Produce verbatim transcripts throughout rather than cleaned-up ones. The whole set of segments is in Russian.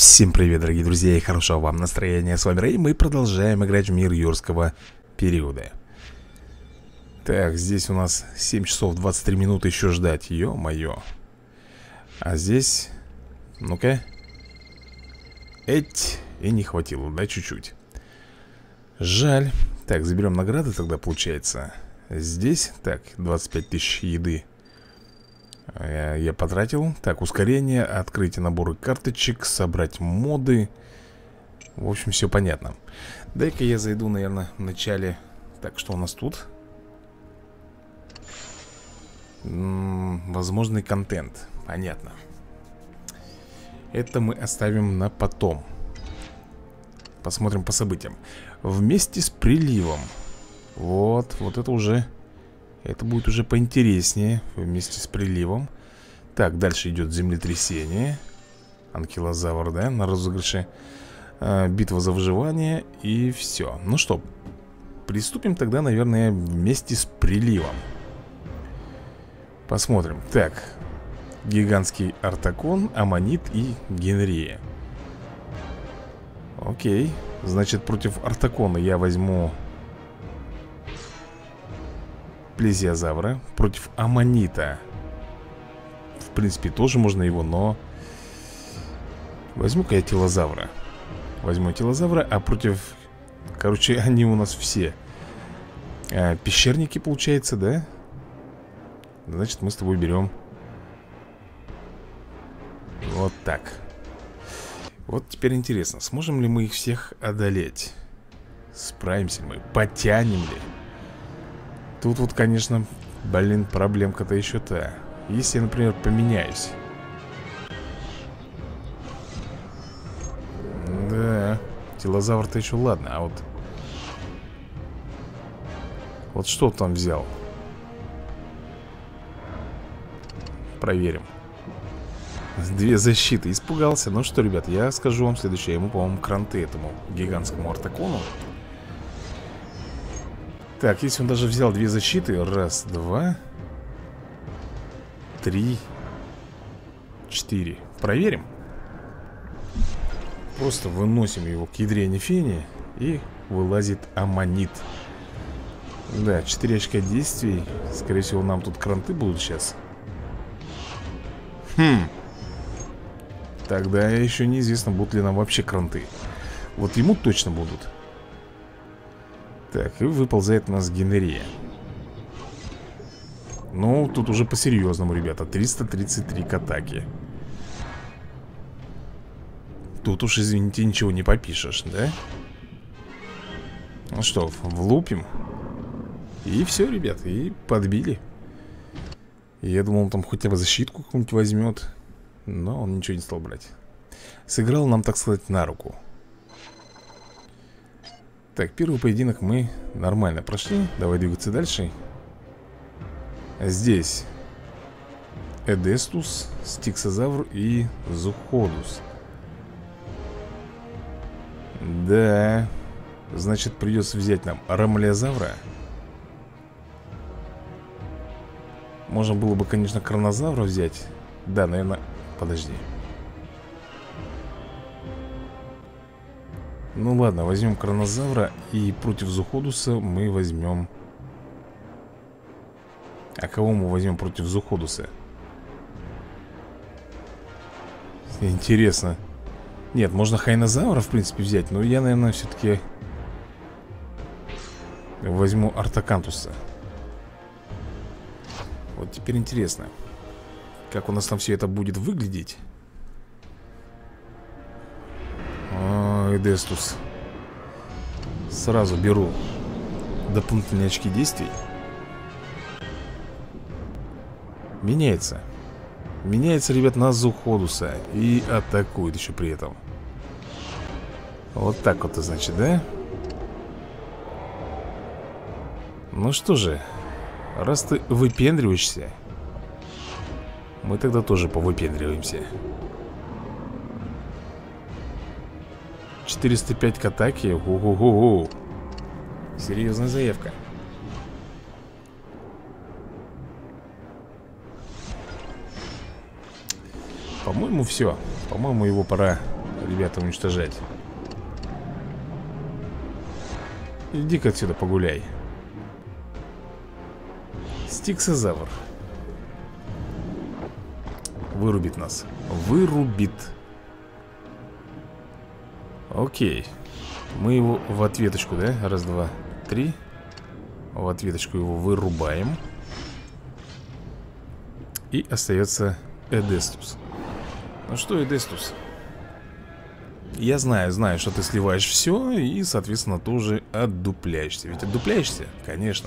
Всем привет, дорогие друзья, и хорошего вам настроения. С вами Рэй, мы продолжаем играть в мир юрского периода. Так, здесь у нас семь часов двадцать три минуты еще ждать, ё-моё. А здесь, ну-ка. Эть, и не хватило, да, чуть-чуть. Жаль. Так, заберем награды тогда, получается. Здесь, так, двадцать пять тысяч еды я, я потратил. Так, ускорение, открытие набора карточек, собрать моды. В общем, все понятно. Дай-ка я зайду, наверное, в начале. Так, что у нас тут? М-м, возможный контент. Понятно. Это мы оставим на потом. Посмотрим по событиям. Вместе с приливом. Вот, вот это уже... Это будет уже поинтереснее. Вместе с приливом. Так, дальше идет землетрясение. Анкилозавр, да, на розыгрыше. а, Битва за выживание. И все. Ну что, приступим тогда, наверное, вместе с приливом. Посмотрим. Так, гигантский Артакон, Аммонит и Генрия. Окей. Значит, против Артакона я возьму Плезиозавра. Против Аммонита, в принципе, тоже можно его, но возьму-ка я Телозавра. Возьму Телозавра, а против... Короче, они у нас все а, пещерники, получается, да? Значит, мы с тобой берем вот так. Вот теперь интересно, сможем ли мы их всех одолеть? Справимся мы? Потянем ли? Тут вот, конечно, блин, проблемка-то еще та. Если я, например, поменяюсь. Да, Телозавр-то еще ладно, а вот... Вот что там взял? Проверим. Две защиты. Испугался. Ну что, ребят, я скажу вам следующее. Ему, по-моему, кранты этому гигантскому Артакону. Так, если он даже взял две защиты. Раз, два, три, четыре. Проверим. Просто выносим его к ядрене фени. И вылазит Аммонит. Да, четыре очка действий. Скорее всего, нам тут кранты будут сейчас. Хм. Тогда еще неизвестно, будут ли нам вообще кранты. Вот ему точно будут. Так, и выползает у нас Генрия. Ну, тут уже по-серьезному, ребята. Триста тридцать три к атаке. Тут уж, извините, ничего не попишешь, да? Ну что, влупим. И все, ребят, и подбили. Я думал, он там хотя бы защитку какую-нибудь возьмет. Но он ничего не стал брать. Сыграл нам, так сказать, на руку. Так, первый поединок мы нормально прошли. Давай двигаться дальше. Здесь Эдестус, Стиксозавр и Зуходус. Да. Значит, придется взять нам Ромалиозавра. Можно было бы, конечно, Кронозавра взять. Да, наверное... Подожди. Ну ладно, возьмем Кронозавра. И против Зуходуса мы возьмем... А кого мы возьмем против Зуходуса? Интересно. Нет, можно Хайнозавра, в принципе, взять. Но я, наверное, все-таки возьму Артакантуса. Вот теперь интересно, как у нас там все это будет выглядеть. О, Эдестус. Сразу беру дополнительные очки действий. Меняется. Меняется, ребят, на Зуходуса. И атакует еще при этом. Вот так вот, значит, да? Ну что же, раз ты выпендриваешься, мы тогда тоже повыпендриваемся. четыреста пять к атаке. У-ху-ху-ху. Серьезная заявка. По-моему, все. По-моему, его пора ребята, уничтожать. Иди-ка отсюда погуляй. Стиксозавр. Вырубит нас. Вырубит. Окей. Мы его в ответочку, да? Раз, два, три. В ответочку его вырубаем. И остается Эдестус. Ну что, Эдестус? Я знаю, знаю, что ты сливаешь все. И, соответственно, тоже отдупляешься. Ведь отдупляешься? Конечно.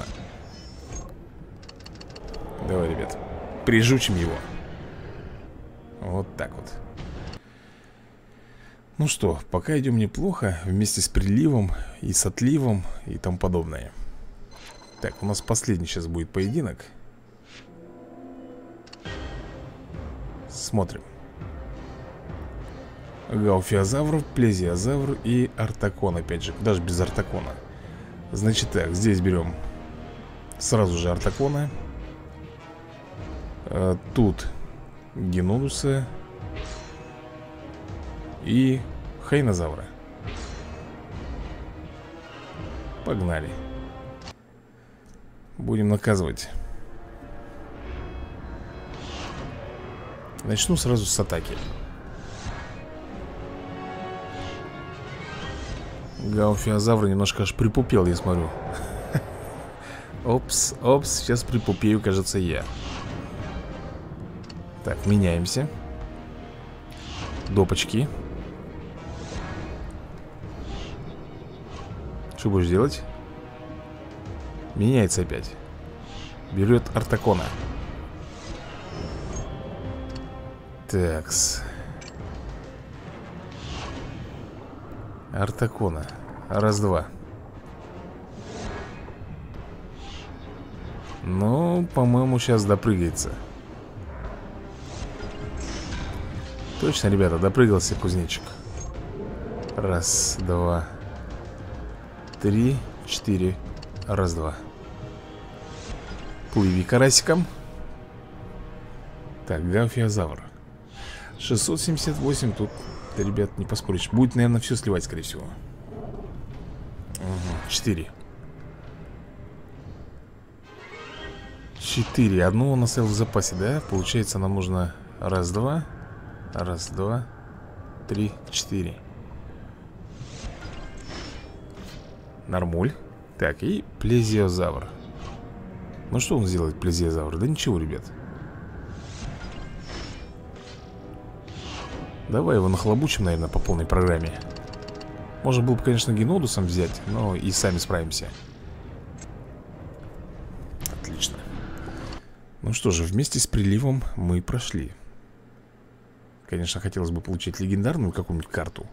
Давай, ребят, прижучим его. Вот так вот. Ну что, пока идем неплохо. Вместе с приливом и с отливом и тому подобное. Так, у нас последний сейчас будет поединок. Смотрим. Гауфиозавр, плезиозавр и артакон. Опять же, даже без артакона. Значит так, здесь берем сразу же артакона. а, Тут генодуса и хайнозавра. Погнали. Будем наказывать. Начну сразу с атаки. Гауфиозавр немножко аж припупел, я смотрю. Опс, опс, сейчас припупею, кажется, я. Так, меняемся. Допочки. Что будешь делать? Меняется опять. Берет артакона. Такс. Артакона. Раз-два. Ну, по-моему, сейчас допрыгается. Точно, ребята, допрыгался кузнечик. Раз, два, три, четыре. Раз, два. Плыви карасиком. Так, гауфиозавр. шестьсот семьдесят восемь. Тут, да, ребят, не поспоришь. Будет, наверное, все сливать, скорее всего. Угу, четыре. Четыре. Одну он оставил в запасе, да? Получается, нам нужно раз, два. Раз, два, три, четыре. Нормуль. Так, и плезиозавр. Ну что он сделает, плезиозавр? Да ничего, ребят. Давай его нахлобучим, наверное, по полной программе. Можно было бы, конечно, генодусом взять, но и сами справимся. Отлично. Ну что же, вместе с приливом мы прошли. Конечно, хотелось бы получить легендарную какую-нибудь карту.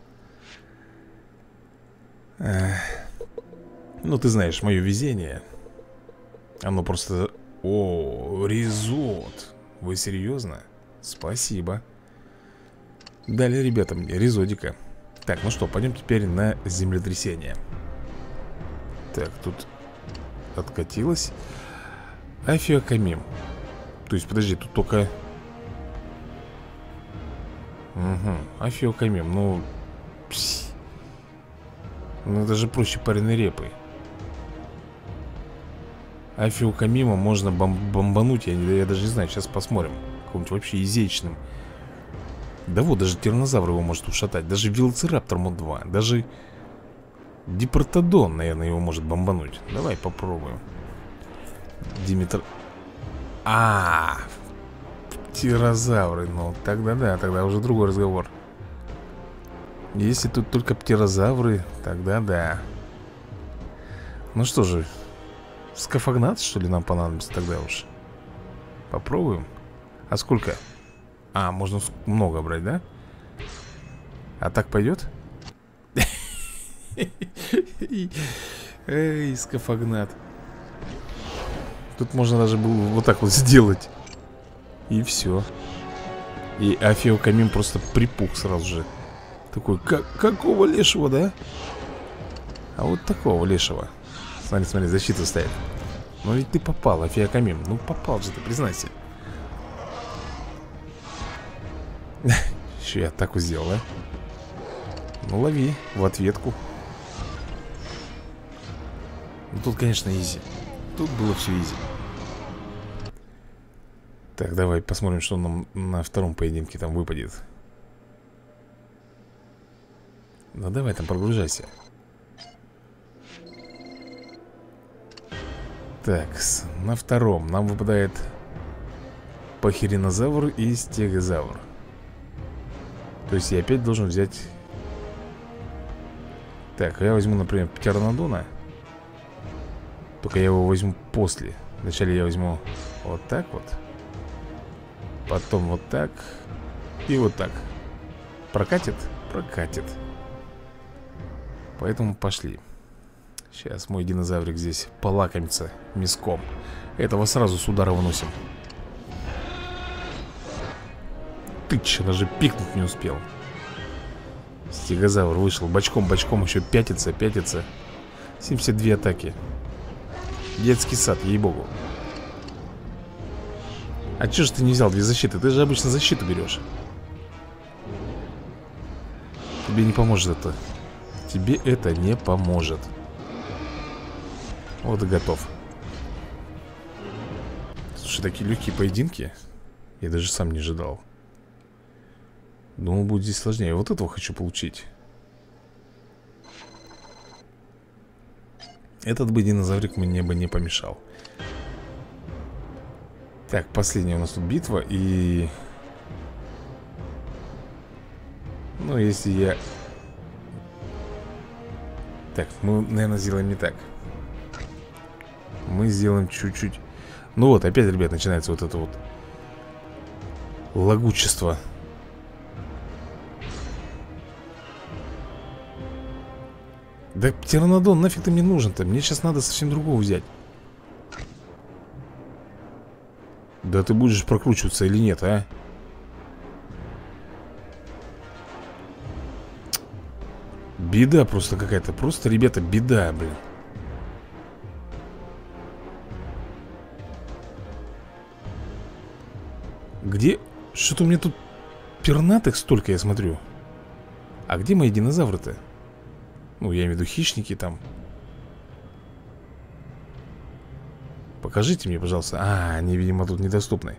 Эх. Ну, ты знаешь, мое везение. Оно просто... О, ризот. Вы серьезно? Спасибо. Далее, ребята, мне ризодика. Так, ну что, пойдем теперь на землетрясение. Так, тут откатилось. Афиокамим. То есть, подожди, тут только... Угу, афиокамим, ну... Пс. Ну, это же проще пареной репы. Афиокамима можно бом бомбануть, я, я даже не знаю, сейчас посмотрим. Каким-нибудь вообще изящным. Да вот, даже тираннозавр его может ушатать. Даже велоцираптор мод два. Даже Дипротодон, наверное, его может бомбануть. Давай попробуем. Димитр... А, птерозавры. Ну, тогда да, тогда уже другой разговор. Если тут только птерозавры, тогда да. Ну что же, скафагнат, что ли, нам понадобится тогда уж? Попробуем. А сколько? А, можно много брать, да? А так пойдет? Эй, скафагнат. Тут можно даже было вот так вот сделать. И все. И афиокамим просто припух сразу же. Такой, как, какого лешего, да? А вот такого лешего. Смотри, смотри, защиту стоит. Ну ведь ты попал, афиокамим. Ну попал же ты, признайся. Еще я атаку сделал, да? Ну, лови в ответку. Ну, тут, конечно, изи. Тут было все изи. Так, давай посмотрим, что нам на втором поединке там выпадет. Ну, давай там прогружайся. Так, на втором нам выпадает пахиринозавр и стегозавр. То есть я опять должен взять... Так, я возьму, например, птеранодона. Только я его возьму после. Вначале я возьму вот так вот. Потом вот так. И вот так. Прокатит? Прокатит. Поэтому пошли. Сейчас мой динозаврик здесь полакомится мяском. Этого сразу с удара выносим. Тыч, даже пикнуть не успел. Стегозавр вышел бочком-бочком, еще пятится, пятится. семьдесят две атаки. Детский сад, ей-богу. А че же ты не взял две защиты? Ты же обычно защиту берешь. Тебе не поможет это. Тебе это не поможет. Вот и готов. Слушай, такие легкие поединки. Я даже сам не ожидал. Думал, будет здесь сложнее. Вот этого хочу получить. Этот бы динозаврик мне бы не помешал. Так, последняя у нас тут битва. И... Ну, если я... Так, мы, наверное, сделаем не так. Мы сделаем чуть-чуть... Ну вот, опять, ребят, начинается вот это вот лагучество. Да, птеранодон, нафиг ты мне нужен-то? Мне сейчас надо совсем другого взять. Да ты будешь прокручиваться или нет, а? Беда просто какая-то. Просто, ребята, беда, блин. Где? Что-то у меня тут пернатых столько, я смотрю. А где мои динозавры-то? Ну, я имею в виду хищники там. Покажите мне, пожалуйста. А, они, видимо, тут недоступны.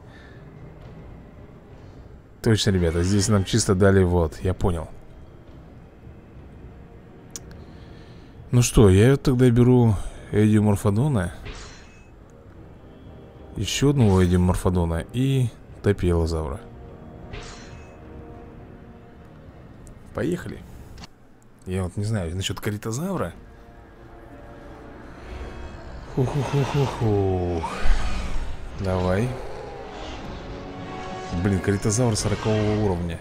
Точно, ребята, здесь нам чисто дали вот, я понял. Ну что, я тогда беру эдиоморфодона, еще одного эдиоморфодона и топилозавра. Поехали. Я вот не знаю насчет каритозавра. Ху-ху-ху-ху-ху. Давай. Блин, каритозавр сорокового уровня.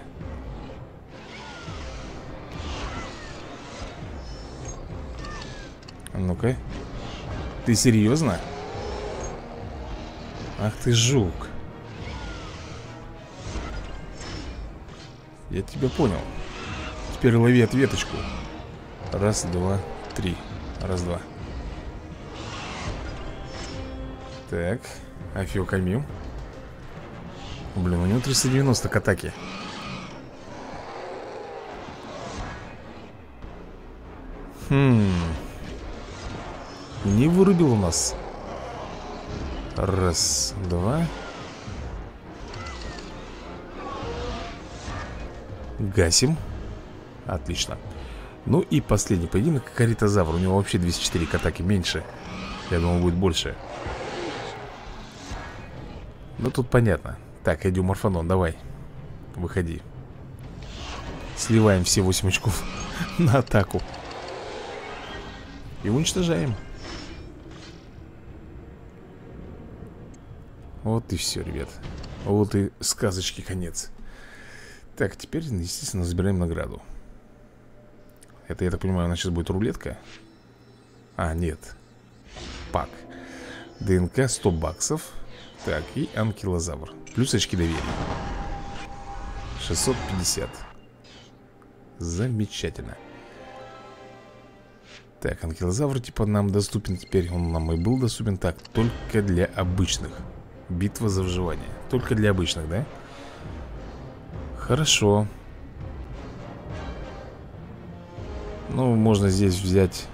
Ну-ка. Ты серьезно? Ах ты жук. Я тебя понял. Теперь лови ответочку. Раз, два, три. Раз, два. Так, Афиокамил. Блин, у него триста девяносто к атаке. Хм. Не вырубил у нас. Раз, два. Гасим. Отлично. Ну и последний поединок. Каритозавр. У него вообще двести четыре к атаке меньше. Я думал, будет больше. Ну тут понятно. Так, эдиоморфодон, давай. Выходи. Сливаем все восемь очков на атаку. И уничтожаем. Вот и все, ребят. Вот и сказочки конец. Так, теперь, естественно, забираем награду. Это, я так понимаю, у нас сейчас будет рулетка. А, нет. Пак. ДНК сто баксов. Так, и анкилозавр. Плюс очки доверия. шестьсот пятьдесят. Замечательно. Так, анкилозавр типа нам доступен теперь. Он нам и был доступен. Так, только для обычных. Битва за выживание. Только для обычных, да? Хорошо. Ну, можно здесь взять,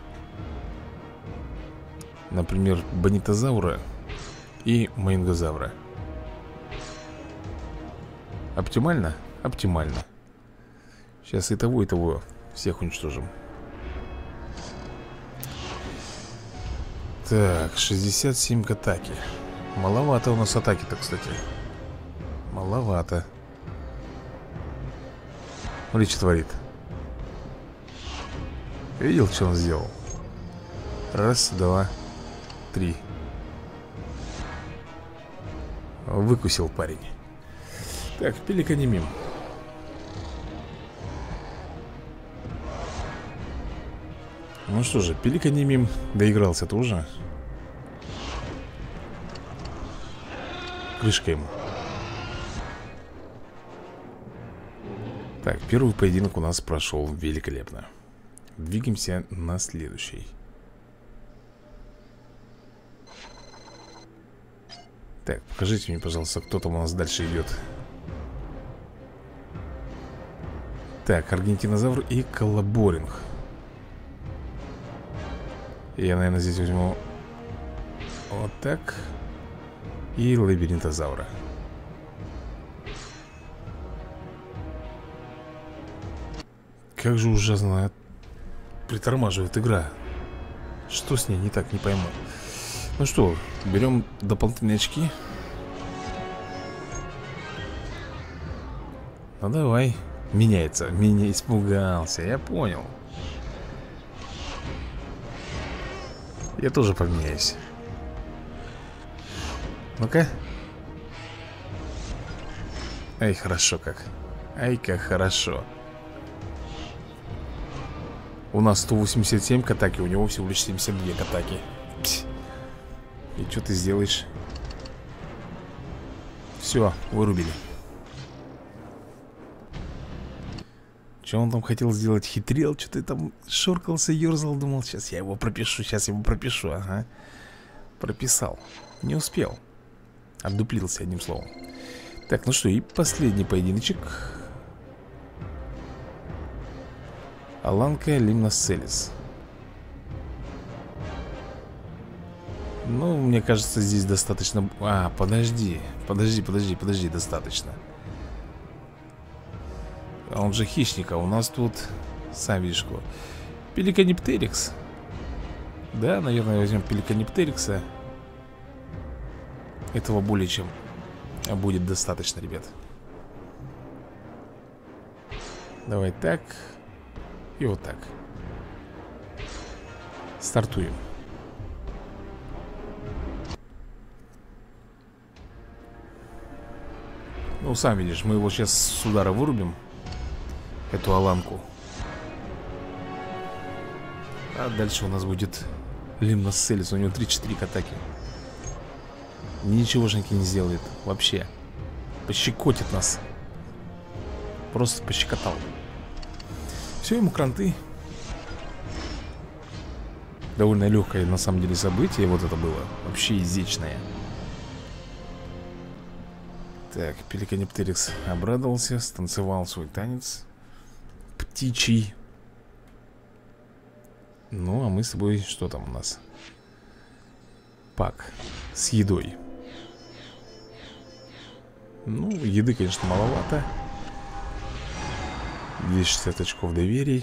например, бонитозавра и маингозавра. Оптимально? Оптимально. Сейчас и того, и того всех уничтожим. Так, шестьдесят семь к атаке. Маловато у нас атаки-то, кстати. Маловато. Смотри, что творит. Видел, что он сделал? Раз, два, три. Выкусил парень. Так, пеликани мим. Ну что же, пеликани мим доигрался тоже. Крышка ему. Так, первый поединок у нас прошел великолепно. Двигаемся на следующий. Так, покажите мне, пожалуйста, кто там у нас дальше идет. Так, аргентинозавр и коллаборинг. Я, наверное, здесь возьму вот так. И лабиринтозавра. Как же ужасно притормаживает игра. Что с ней не так, не пойму. Ну что, берем дополнительные очки. Ну давай. Меняется. Меня испугался, я понял. Я тоже поменяюсь. Ну-ка. Ай, хорошо как. Ай, как хорошо. У нас сто восемьдесят семь к атаке, у него всего лишь семьдесят два к атаке. Пс. И что ты сделаешь? Все, вырубили. Что он там хотел сделать? Хитрил, что-то там шоркался, ерзал. Думал, сейчас я его пропишу, сейчас я его пропишу. Ага. Прописал. Не успел. Отдуплился, одним словом. Так, ну что, и последний поединочек. Аланка Лимносцелис. Ну, мне кажется, здесь достаточно... А, подожди, подожди, подожди, подожди, достаточно. А он же хищник, а у нас тут... Сам видишь, кто. Пеликаниптерикс. Да, наверное, возьмем Пеликаниптерикса. Этого более чем будет достаточно, ребят. Давай так. И вот так. Стартуем. Ну, сам видишь, мы его сейчас с удара вырубим. Эту аланку. А дальше у нас будет Лимносцелис. У него тридцать четыре к атаке. Ничегошеньки не сделает вообще. Пощекотит нас. Просто пощекотал. Все, ему кранты. Довольно легкое на самом деле событие. Вот это было вообще изящное. Так, Пеликаниптерикс обрадовался, станцевал свой танец птичий. Ну, а мы с тобой, что там у нас? Пак с едой. Ну, еды, конечно, маловато. двести шестьдесят очков доверий.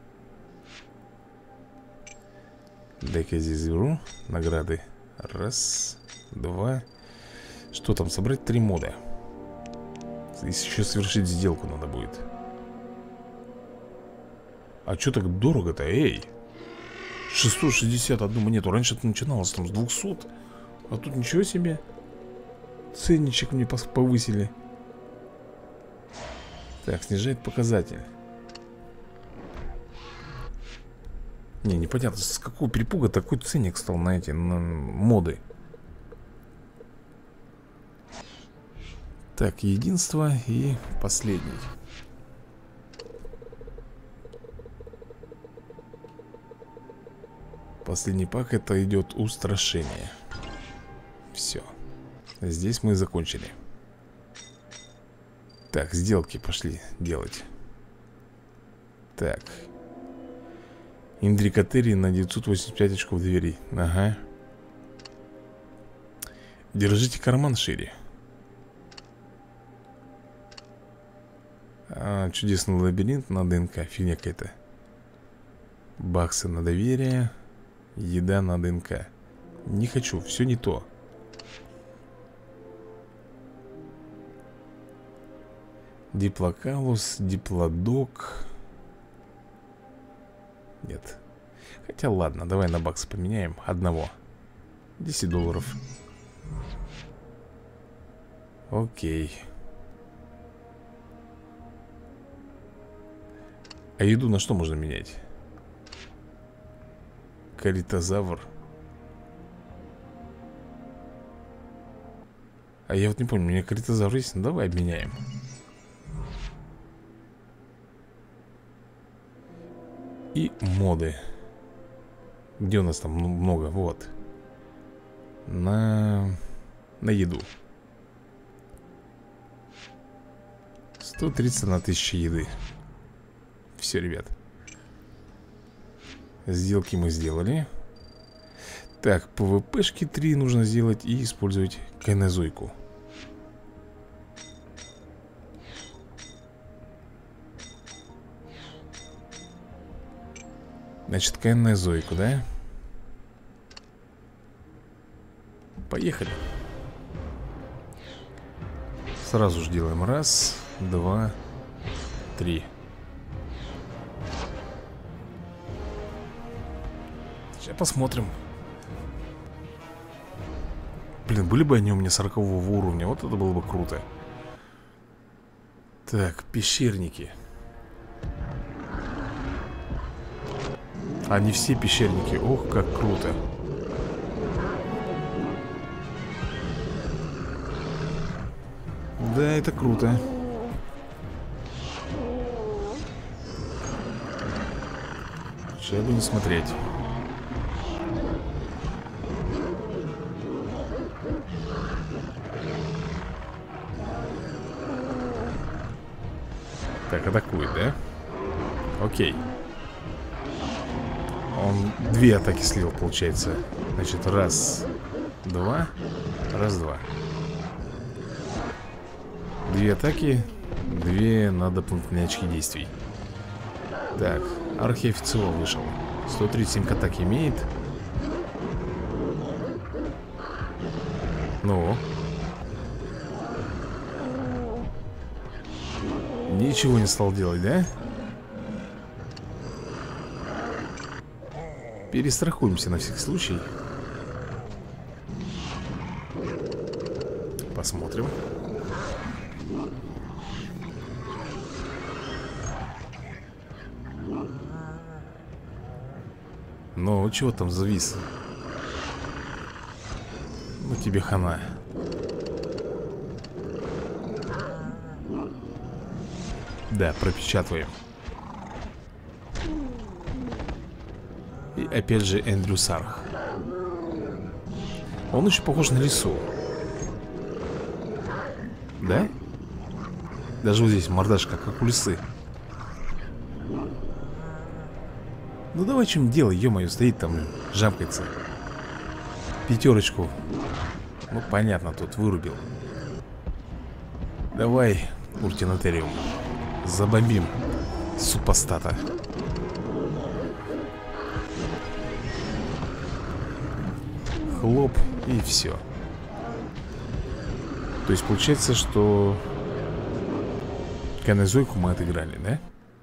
Дай-ка здесь заберу награды. Раз, два. Что там, собрать три мода. Еще совершить сделку надо будет. А что так дорого-то, эй? шестьсот шестьдесят одну монету. Раньше это начиналось там с двухсот. А тут ничего себе. Ценничек мне повысили. Так, снижает показатель. Не, непонятно, с какого перепуга такой ценник стал на эти на моды. Так, единство и последний. Последний пак, это идет устрашение. Все. Здесь мы закончили. Так, сделки пошли делать. Так. Индрикатерии на девятьсот восемьдесят пять очков доверия. Ага. Держите карман шире. а, Чудесный лабиринт на ДНК. Фигня какая-то. Баксы на доверие. Еда на ДНК. Не хочу, все не то. Диплокалус, диплодок. Нет. Хотя ладно, давай на баксы поменяем. Одного. десять долларов. Окей. А еду на что можно менять? Каритозавр. А я вот не помню, у меня каритозавр есть. Ну, давай обменяем. И моды. Где у нас там много? Вот. На... На еду. сто тридцать на тысячу еды. Все, ребят. Сделки мы сделали. Так, ПВПшки три нужно сделать и использовать кайнозойку. Значит, кайнозойку, да? Поехали. Сразу же делаем раз, два, три. Сейчас посмотрим. Блин, были бы они у меня сорокового уровня. Вот это было бы круто. Так, пещерники. Они все пещерники. Ох, как круто. Да, это круто. Сейчас бы не смотреть. Так, атакует, да? Окей. Он две атаки слил, получается. Значит, раз, два. Раз, два. Две атаки. Две на дополнительные очки действий. Так, архиофициал вышел. сто тридцать семь к атаке имеет. Ну. Ничего не стал делать, да? Перестрахуемся на всякий случай. Посмотрим. Ну, чего там завис? Ну, тебе хана. Да, пропечатываем. И опять же Эндрю Сарх. Он еще похож на лису. Да? Даже вот здесь мордашка, как у лисы. Ну давай чем дело, ё-моё, стоит там, жамкается. Пятерочку. Ну понятно, тут вырубил. Давай, Уртинатериум. Забомбим супостата. Хлоп, и все. То есть получается, что Кайнозойку мы отыграли, да?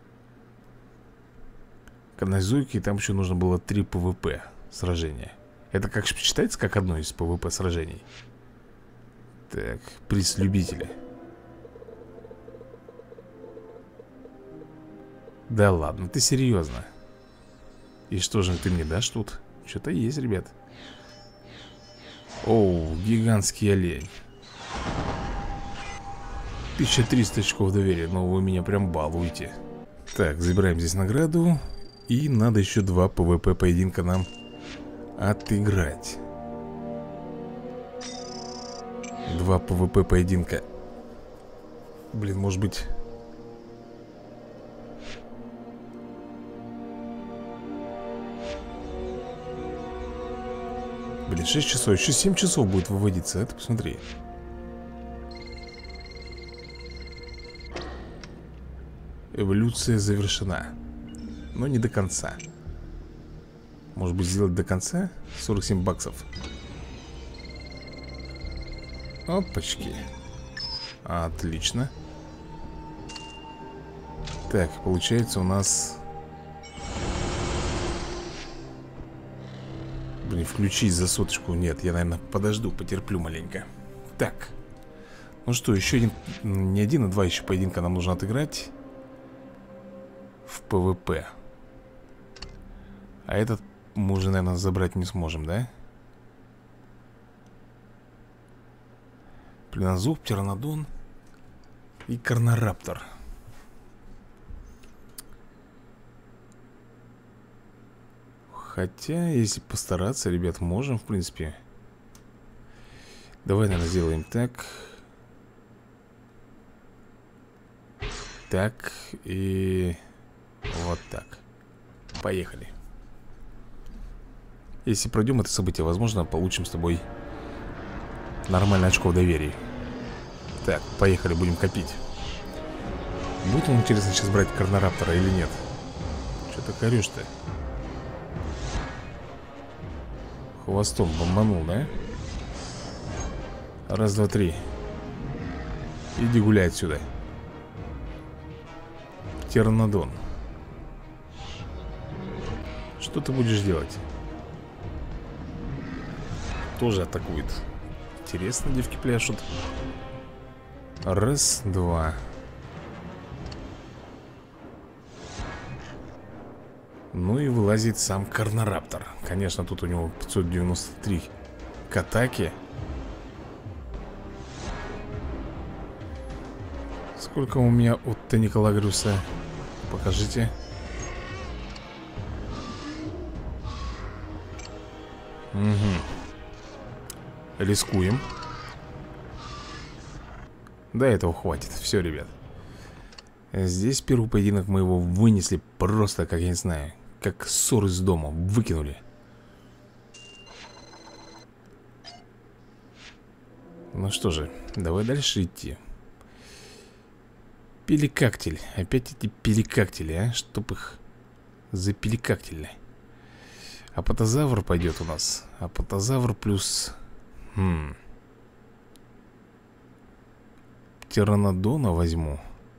Кайнозойки, там еще нужно было три ПВП сражения. Это как считается как одно из ПВП сражений? Так, приз любителя. Да ладно, ты серьезно? И что же ты мне дашь тут? Что-то есть, ребят. Оу, гигантский олень. тысяча триста очков доверия. Но вы меня прям балуете. Так, забираем здесь награду. И надо еще два ПВП поединка нам отыграть. Два ПВП поединка. Блин, может быть... Блин, шесть часов, еще семь часов будет выводиться. Это посмотри. Эволюция завершена. Но не до конца. Может быть, сделать до конца? сорок семь баксов. Опачки. Отлично. Так, получается у нас... Блин, включить за соточку. Нет, я, наверное, подожду, потерплю маленько. Так. Ну что, еще один... Не один, а два еще поединка нам нужно отыграть. В ПВП. А этот мы уже, наверное, забрать не сможем, да? Пленозуб, птеранодон и карнораптор. Хотя, если постараться, ребят, можем, в принципе. Давай, наверное, сделаем так. Так и вот так. Поехали. Если пройдем это событие, возможно, получим с тобой нормально очков доверия. Так, поехали, будем копить. Будет он, интересно, сейчас брать карнораптора или нет? Что ты корешь-то? Хвостом бомбанул, да? Раз, два, три. Иди гуляй отсюда. Птеранодон. Что ты будешь делать? Тоже атакует. Интересно, девки пляшут. Раз, два. Ну и вылазит сам карнораптор. Конечно, тут у него пятьсот девяносто три к атаке. Сколько у меня от Тениколагриуса? Покажите. Угу. Рискуем. До этого хватит. Все, ребят. Здесь первый поединок мы его вынесли просто, как я не знаю, как ссор из дома. Выкинули. Ну что же, давай дальше идти. Пеликактиль. Опять эти пеликактили, а? Чтоб их запеликактили. Апатозавр пойдет у нас. Апатозавр плюс... Хм. Птеранодона возьму.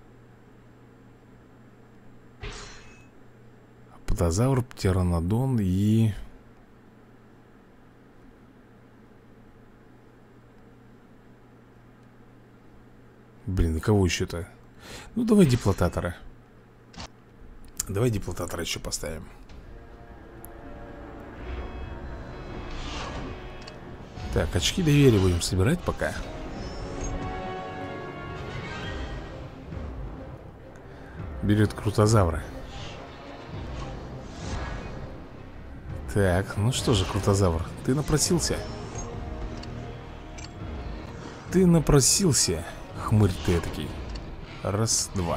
Апатозавр, птеранодон и... Блин, и кого еще-то? Ну, давай диплотатора. Давай диплотатора еще поставим. Так, очки доверия будем собирать пока. Берет крутозавра. Так, ну что же, крутозавр, ты напросился? Ты напросился, хмырь ты этакий. Раз, два.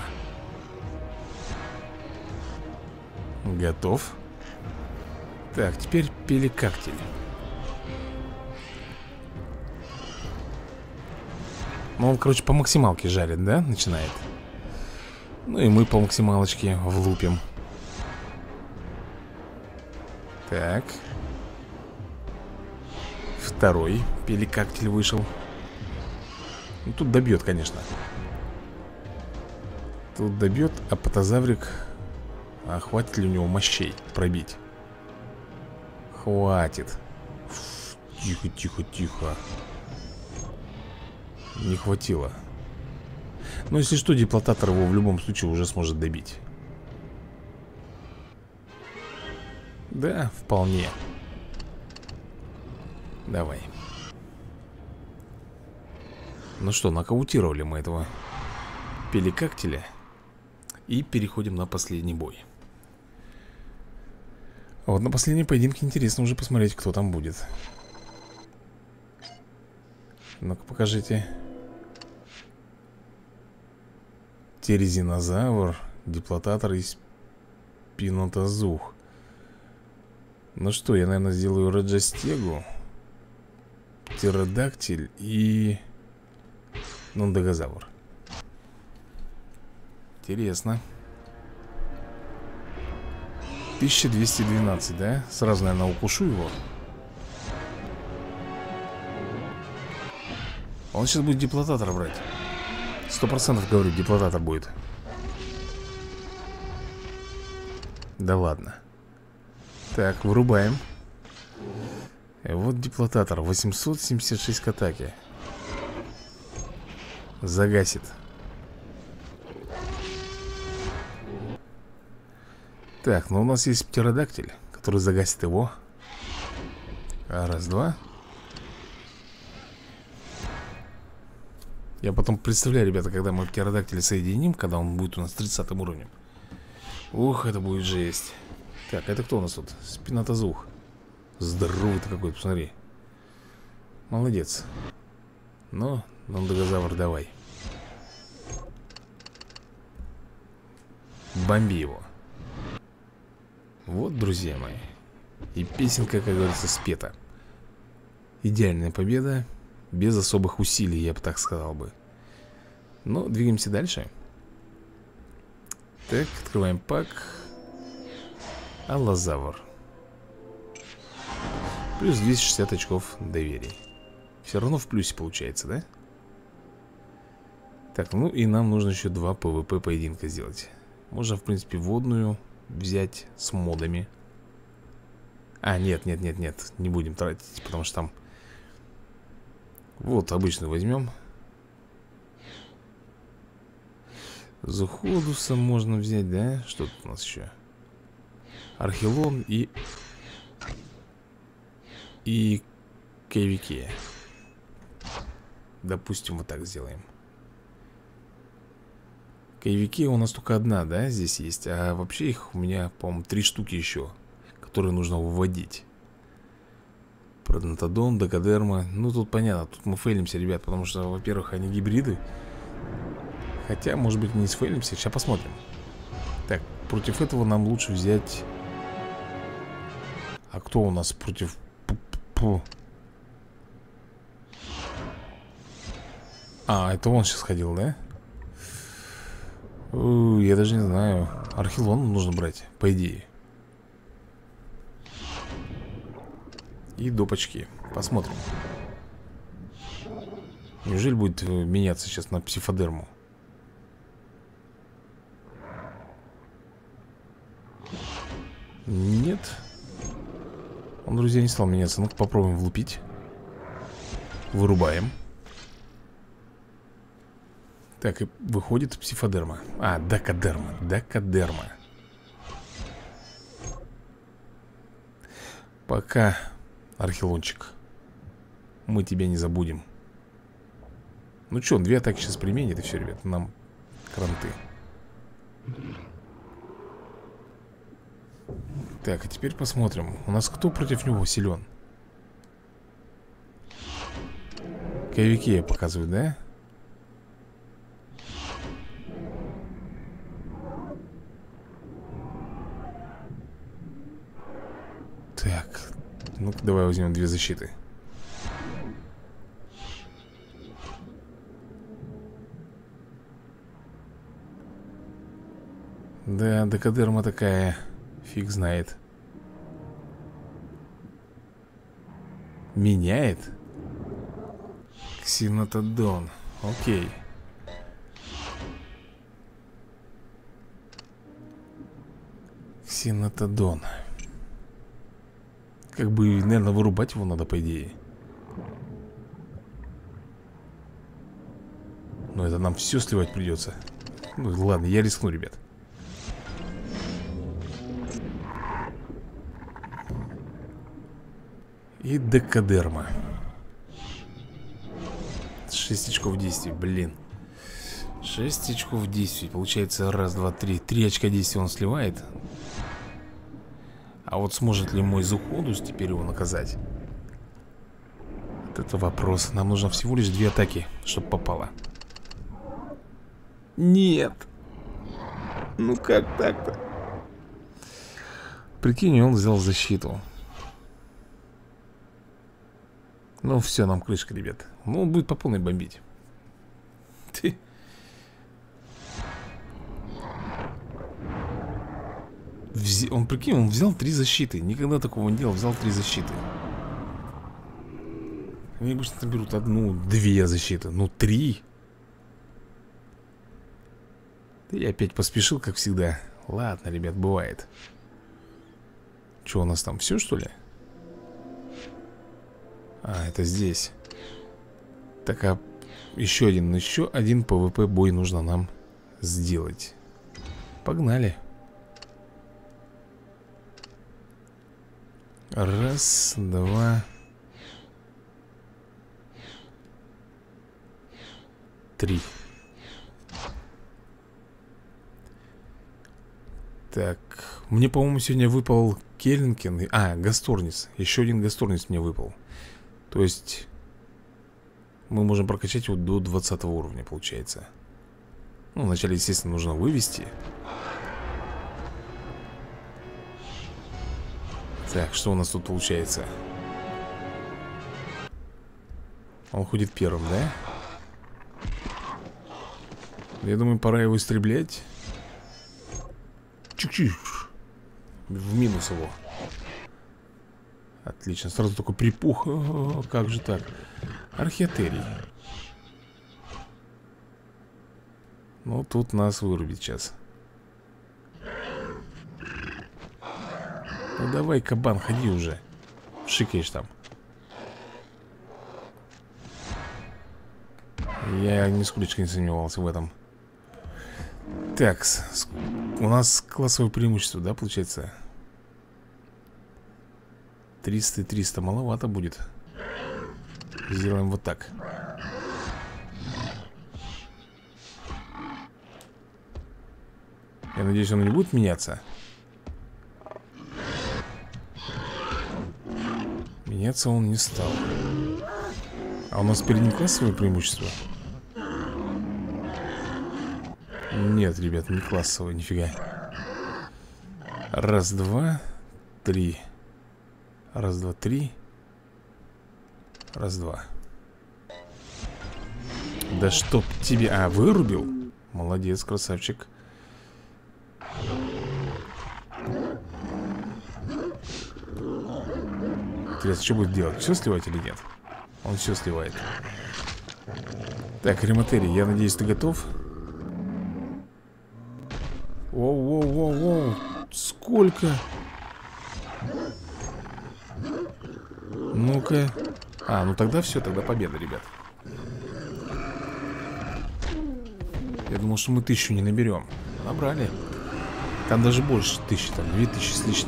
Готов. Так, теперь пеликактиль. Ну, он, короче, по максималке жарит, да? Начинает. Ну и мы по максималочке влупим. Так. Второй пеликактиль вышел. Ну, тут добьет, конечно. Тут добьет, а патозаврик... А хватит ли у него мощей пробить? Хватит. Фу, тихо, тихо, тихо. Не хватило. Но если что, диплотатор его в любом случае уже сможет добить. Да, вполне. Давай. Ну что, нокаутировали мы этого пеликактиля. И переходим на последний бой. А вот на последнем поединке интересно уже посмотреть, кто там будет. Ну-ка, покажите. Терезинозавр, диплотатор и спинотозух. Ну что, я, наверное, сделаю Раджастегу. Птеродактиль и нондогозавр. Интересно. тысяча двести двенадцать, да? Сразу, наверное, укушу его. Он сейчас будет диплотатор брать. Сто процентов говорю, диплотатор будет. Да ладно. Так, вырубаем. И вот диплотатор. восемьсот семьдесят шесть к атаке. Загасит. Так, ну у нас есть птеродактиль, который загасит его. Раз, два. Я потом представляю, ребята, когда мы птеродактиля соединим, когда он будет у нас тридцатым уровнем. Ух, это будет жесть. Так, это кто у нас тут? Спинотозух. Здоровый ты какой, посмотри. Молодец. Ну, нондогозавр, давай. Бомби его. Вот, друзья мои. И песенка, как говорится, спета. Идеальная победа. Без особых усилий, я бы так сказал бы. Но двигаемся дальше. Так, открываем пак. Аллозавр. Плюс двести шестьдесят очков доверия. Все равно в плюсе получается, да? Так, ну и нам нужно еще два пэ вэ пэ поединка сделать. Можно, в принципе, водную взять с модами. А, нет, нет, нет, нет. Не будем тратить, потому что там... Вот, обычно возьмем. Зуходуса можно взять, да? Что тут у нас еще? Архилон и... И... Кайвики. Допустим, вот так сделаем. Кайвики у нас только одна, да, здесь есть. А вообще их у меня, по-моему, три штуки еще, которые нужно выводить. Продонтодон, Декадерма. Ну, тут понятно, тут мы фейлимся, ребят. Потому что, во-первых, они гибриды. Хотя, может быть, не сфейлимся. Сейчас посмотрим. Так, против этого нам лучше взять... А кто у нас против... Пу-пу-пу. А, это он сейчас ходил, да? У, я даже не знаю. Архилон нужно брать, по идее. И допочки. Посмотрим. Неужели будет меняться сейчас на псифодерму? Нет. Он, друзья, не стал меняться. Ну-ка попробуем влупить. Вырубаем. Так, и выходит псифодерма. А, декадерма. Декадерма. Пока, Архилончик. Мы тебя не забудем. Ну что, он две атаки сейчас применит, и все, ребят, нам кранты. Так, а теперь посмотрим. У нас кто против него силен? Кайвики показывают, да? Так, ну-ка давай возьмем две защиты. Да, декадерма такая. Фиг знает. Меняет? Ксенотодон. Окей. Ксенотодон. Как бы, наверное, вырубать его надо, по идее. Но это нам все сливать придется. Ну ладно, я рискну, ребят. И декадерма. шесть очков действий, блин. шесть очков действий. Получается раз, два, три. Три очка действия он сливает. А вот сможет ли мой Зуходус теперь его наказать? Вот это вопрос. Нам нужно всего лишь две атаки, чтобы попало. Нет. Ну как так-то? Прикинь, он взял защиту. Ну все, нам крышка, ребят. Ну он будет по полной бомбить. Ты. Вз... Он, прикинь, он взял три защиты. Никогда такого не делал, взял три защиты. Они обычно берут одну, две защиты. Ну, три. Да я опять поспешил, как всегда. Ладно, ребят, бывает. Что у нас там, все, что ли? А, это здесь. Так, а еще один, еще один пэ вэ пэ бой нужно нам сделать. Погнали. Раз, два, три. Так, мне, по-моему, сегодня выпал Келлинген. А, Гасторнис. Еще один Гасторнис мне выпал. То есть мы можем прокачать его до двадцатого уровня, получается. Ну, вначале, естественно, нужно вывести. Так, что у нас тут получается? Он ходит первым, да? Я думаю, пора его истреблять. Чик-чик. В минус его. Отлично, сразу такой припух. О, как же так? Археотерий. Ну, тут нас вырубит сейчас. Ну давай, кабан, ходи уже. Шикаешь там. Я нисколько не сомневался в этом. Так, у нас классовое преимущество, да, получается? триста и триста, маловато будет. Сделаем вот так. Я надеюсь, он не будет меняться. Меняться он не стал. А у нас перед ним классовое преимущество? Нет, ребят, не классовое, нифига. Раз, два, три. Раз, два, три. Раз, два. Да чтоб тебе... А, вырубил? Молодец, красавчик. Интересно, что будет делать? Все сливать или нет? Он все сливает. Так, Рематерий, я надеюсь, ты готов? Воу-воу-воу-воу. Сколько? Ну-ка. А, ну тогда все, тогда победа, ребят. Я думал, что мы тысячу не наберем. Набрали. Там даже больше тысячи, там две тысячи с лишним.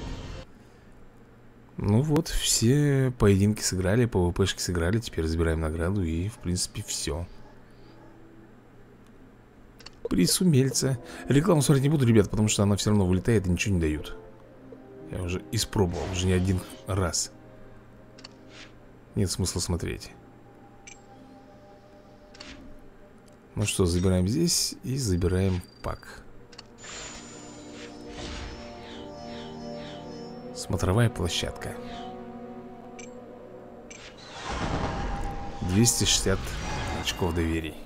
Ну вот, все поединки сыграли, пэ вэ пэшки сыграли. Теперь забираем награду и, в принципе, все. Приз умельца. Рекламу смотреть не буду, ребят, потому что она все равно вылетает и ничего не дают. Я уже испробовал, уже не один раз. Нет смысла смотреть. Ну что, забираем здесь и забираем пак. Смотровая площадка. двести шестьдесят очков доверий.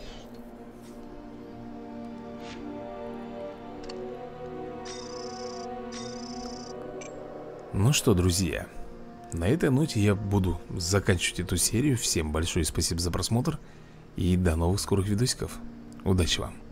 Ну что, друзья, на этой ноте я буду заканчивать эту серию. Всем большое спасибо за просмотр и до новых скорых видосиков. Удачи вам!